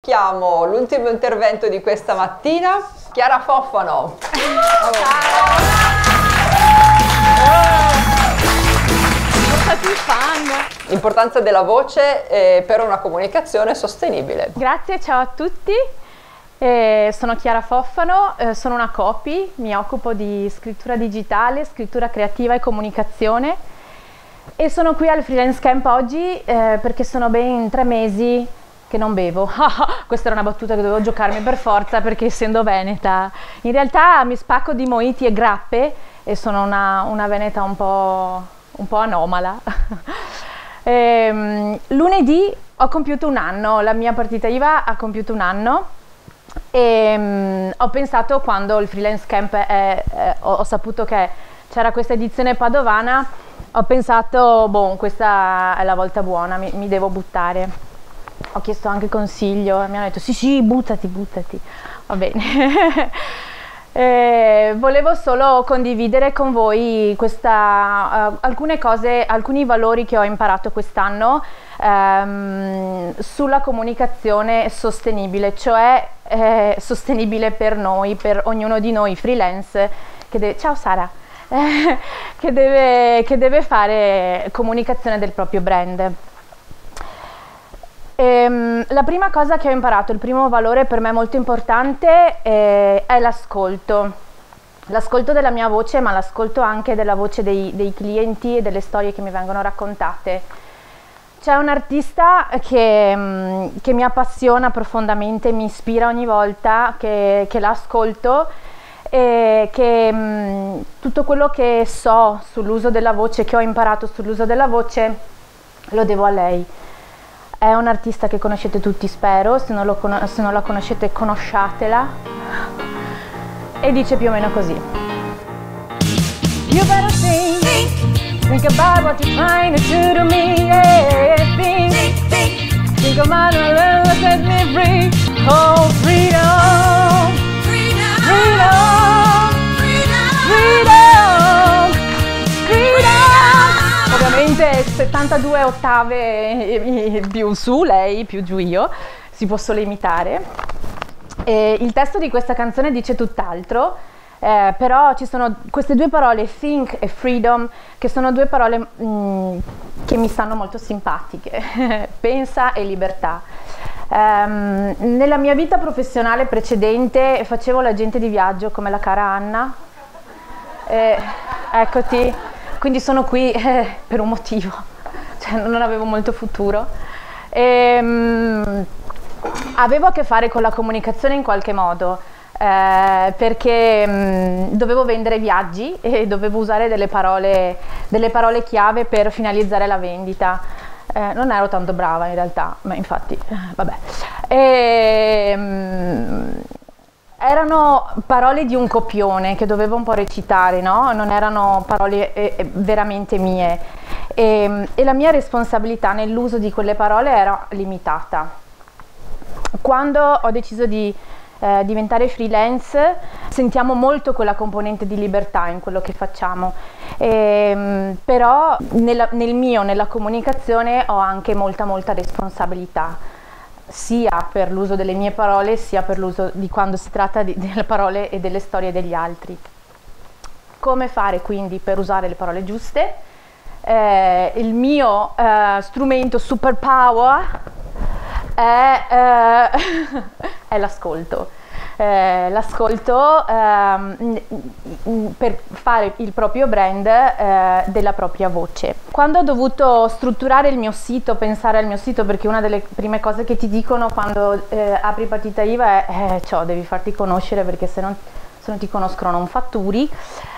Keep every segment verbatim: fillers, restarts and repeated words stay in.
Chiamo l'ultimo intervento di questa mattina, Chiara Foffano. L'importanza della voce eh, per una comunicazione sostenibile. Grazie, ciao a tutti. Eh, sono Chiara Foffano, eh, sono una copy, mi occupo di scrittura digitale, scrittura creativa e comunicazione e sono qui al Freelance Camp oggi eh, perché sono ben tre mesi che non bevo. Questa era una battuta che dovevo giocarmi per forza perché essendo veneta in realtà mi spacco di mojiti e grappe e sono una, una veneta un po', un po' anomala. ehm, lunedì ho compiuto un anno, la mia partita I V A ha compiuto un anno. E um, ho pensato, quando il Freelance Camp è, è, ho, ho saputo che c'era questa edizione padovana, ho pensato, boh, questa è la volta buona, mi, mi devo buttare. Ho chiesto anche consiglio e mi hanno detto sì sì, buttati, buttati, va bene. E volevo solo condividere con voi questa, uh, alcune cose, alcuni valori che ho imparato quest'anno um, sulla comunicazione sostenibile, cioè eh, sostenibile per noi, per ognuno di noi freelance che deve, ciao Sara, eh, che, deve, che deve fare comunicazione del proprio brand. Ehm, la prima cosa che ho imparato, il primo valore per me molto importante eh, è l'ascolto. L'ascolto della mia voce, ma l'ascolto anche della voce dei, dei clienti e delle storie che mi vengono raccontate. C'è un artista che, mh, che mi appassiona profondamente, mi ispira ogni volta che, che l'ascolto e che mh, tutto quello che so sull'uso della voce, che ho imparato sull'uso della voce, lo devo a lei. È un artista che conoscete tutti, spero, se non, lo se non la conoscete conosciatela, e dice più o meno così. You better think, think, think about what you're trying to do to me, yeah, think, think, think, think about what will set me free, oh freedom, freedom, freedom, freedom, freedom, freedom. Ovviamente settantadue ottave più su lei, più giù io, si può solo imitare. E il testo di questa canzone dice tutt'altro, eh, però ci sono queste due parole, think e freedom, che sono due parole mh, che mi stanno molto simpatiche, pensa e libertà. Um, nella mia vita professionale precedente facevo l'agente di viaggio come la cara Anna, eh, eccoti. Quindi sono qui eh, per un motivo, cioè non avevo molto futuro. E, um, avevo a che fare con la comunicazione in qualche modo, eh, perché um, dovevo vendere viaggi e dovevo usare delle parole, delle parole chiave per finalizzare la vendita. Eh, non ero tanto brava in realtà, ma infatti, eh, vabbè. E, um, erano parole di un copione che dovevo un po' recitare, no? Non erano parole eh, veramente mie e, e la mia responsabilità nell'uso di quelle parole era limitata. Quando ho deciso di eh, diventare freelance sentiamo molto quella componente di libertà in quello che facciamo, e, però nella, nel mio, nella comunicazione ho anche molta molta responsabilità, sia per l'uso delle mie parole sia per l'uso di quando si tratta di, delle parole e delle storie degli altri. Come fare quindi per usare le parole giuste? Eh, il mio eh, strumento superpower è, eh, è l'ascolto. Eh, l'ascolto ehm, per fare il proprio brand eh, della propria voce. Quando ho dovuto strutturare il mio sito, pensare al mio sito, perché una delle prime cose che ti dicono quando eh, apri partita I V A è eh, ciò, devi farti conoscere perché se non, se non ti conoscono non fatturi.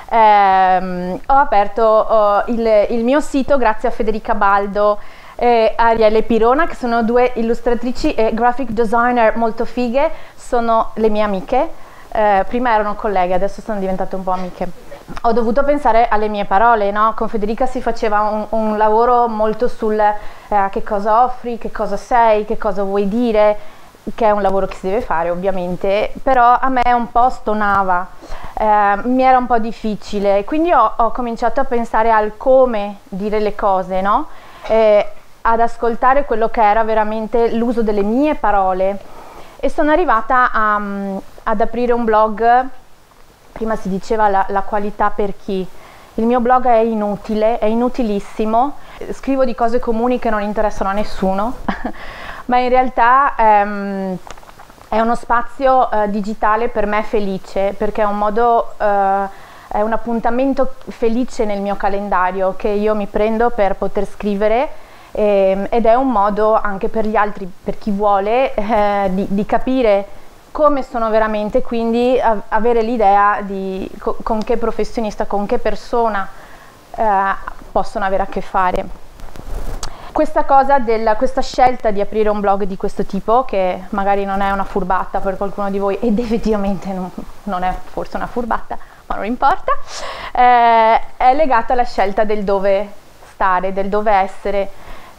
Eh, ho aperto oh, il, il mio sito grazie a Federica Baldo e Ariele Pirona, che sono due illustratrici e graphic designer molto fighe, sono le mie amiche, eh, prima erano colleghe, adesso sono diventate un po' amiche. Ho dovuto pensare alle mie parole, no? Con Federica si faceva un, un lavoro molto sul eh, che cosa offri, che cosa sei, che cosa vuoi dire, che è un lavoro che si deve fare ovviamente, però a me un po' stonava, eh, mi era un po' difficile, quindi ho, ho cominciato a pensare al come dire le cose, no? Eh, ad ascoltare quello che era veramente l'uso delle mie parole e sono arrivata a, ad aprire un blog. Prima si diceva la, la qualità per chi. Il mio blog è inutile, è inutilissimo, scrivo di cose comuni che non interessano a nessuno, ma in realtà ehm, è uno spazio eh, digitale per me felice, perché è un modo, eh, è un appuntamento felice nel mio calendario che io mi prendo per poter scrivere, eh, ed è un modo anche per gli altri, per chi vuole, eh, di, di capire come sono veramente, quindi a, avere l'idea di co, con che professionista, con che persona eh, possono avere a che fare. Questa cosa della, questa scelta di aprire un blog di questo tipo, che magari non è una furbata per qualcuno di voi, ed effettivamente non, non è forse una furbata, ma non importa, eh, è legata alla scelta del dove stare, del dove essere.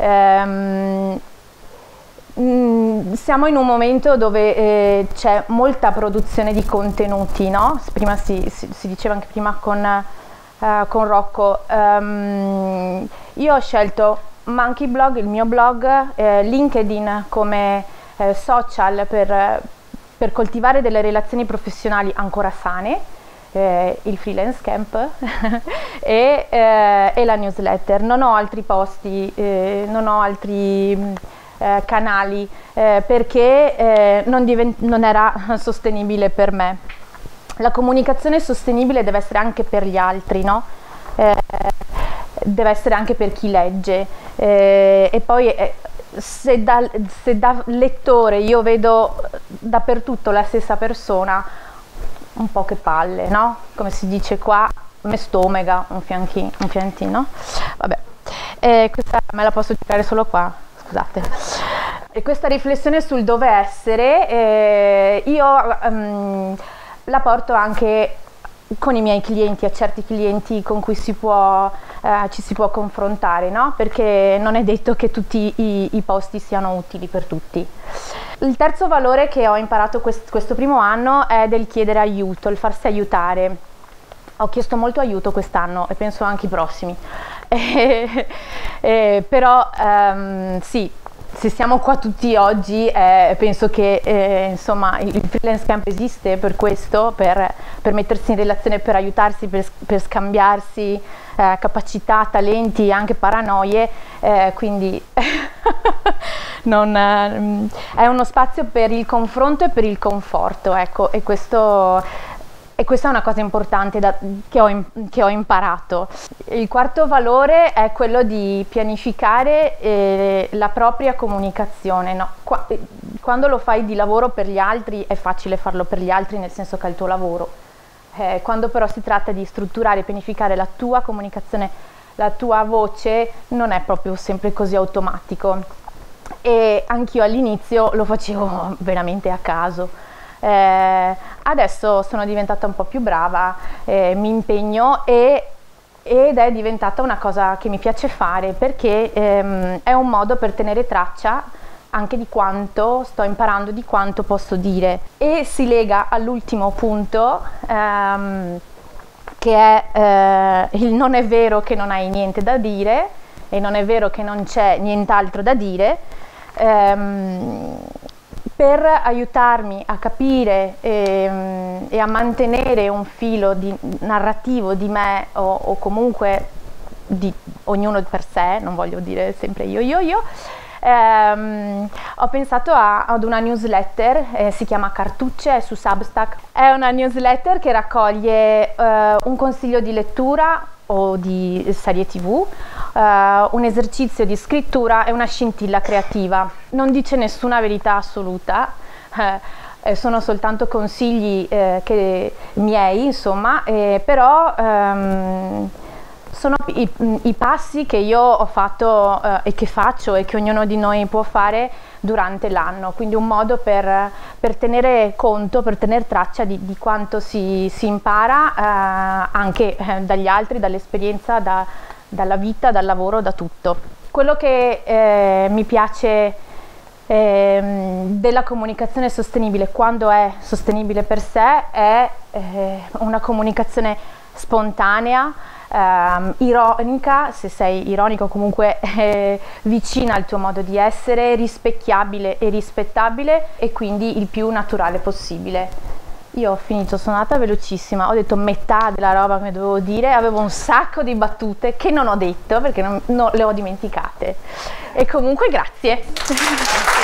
Ehm, Siamo in un momento dove eh, c'è molta produzione di contenuti, no? Prima si, si, si diceva anche prima con, uh, con Rocco. Um, io ho scelto Monkey Blog, il mio blog, eh, LinkedIn come eh, social per, per coltivare delle relazioni professionali ancora sane, eh, il freelance camp e, eh, e la newsletter. Non ho altri posti, eh, non ho altri Eh, canali eh, perché eh, non, non era sostenibile per me. La comunicazione sostenibile deve essere anche per gli altri, no? Eh, deve essere anche per chi legge, eh, e poi eh, se, da, se da lettore io vedo dappertutto la stessa persona, un po' che palle, no? Come si dice qua, me stomega un, fianchi, un fiantino. Vabbè, eh, questa me la posso giocare solo qua. Scusate. E questa riflessione sul dove essere eh, io um, la porto anche con i miei clienti, a certi clienti con cui si può, eh, ci si può confrontare, no? Perché non è detto che tutti i, i posti siano utili per tutti. Il terzo valore che ho imparato quest, questo primo anno è del chiedere aiuto, il farsi aiutare. Ho chiesto molto aiuto quest'anno e penso anche i prossimi. Eh, eh, però um, sì, se siamo qua tutti oggi, eh, penso che eh, insomma il freelance camp esiste per questo, per, per mettersi in relazione, per aiutarsi, per, per scambiarsi eh, capacità, talenti, anche paranoie, eh, quindi non, eh, è uno spazio per il confronto e per il conforto, ecco, e questo... E questa è una cosa importante da, che, ho, che ho imparato. Il quarto valore è quello di pianificare eh, la propria comunicazione. No? Qua, quando lo fai di lavoro per gli altri è facile farlo per gli altri, nel senso che è il tuo lavoro. Eh, quando però si tratta di strutturare e pianificare la tua comunicazione, la tua voce, non è proprio sempre così automatico. E anch'io all'inizio lo facevo veramente a caso. Eh, adesso sono diventata un po' più brava, eh, mi impegno e, ed è diventata una cosa che mi piace fare, perché ehm, è un modo per tenere traccia anche di quanto sto imparando, di quanto posso dire, e si lega all'ultimo punto, ehm, che è eh, il non è vero che non hai niente da dire e non è vero che non c'è nient'altro da dire. ehm, Per aiutarmi a capire e, e a mantenere un filo di, narrativo di me o, o comunque di ognuno per sé, non voglio dire sempre io, io, io, ehm, ho pensato a, ad una newsletter, eh, si chiama Cartucce, è su Substack. È una newsletter che raccoglie eh, un consiglio di lettura o di serie tv, Uh, un esercizio di scrittura e una scintilla creativa. Non dice nessuna verità assoluta, eh, sono soltanto consigli eh, che, miei, insomma, eh, però um, sono i, i passi che io ho fatto eh, e che faccio e che ognuno di noi può fare durante l'anno, quindi un modo per, per tenere conto, per tenere traccia di, di quanto si, si impara eh, anche eh, dagli altri, dall'esperienza, da dalla vita, dal lavoro, da tutto. Quello che eh, mi piace eh, della comunicazione sostenibile, quando è sostenibile per sé, è eh, una comunicazione spontanea, ehm, ironica, se sei ironico comunque eh, vicina al tuo modo di essere, rispecchiabile e rispettabile e quindi il più naturale possibile. Io ho finito, sono andata velocissima, ho detto metà della roba che dovevo dire, avevo un sacco di battute che non ho detto perché non, non le ho dimenticate. E comunque grazie.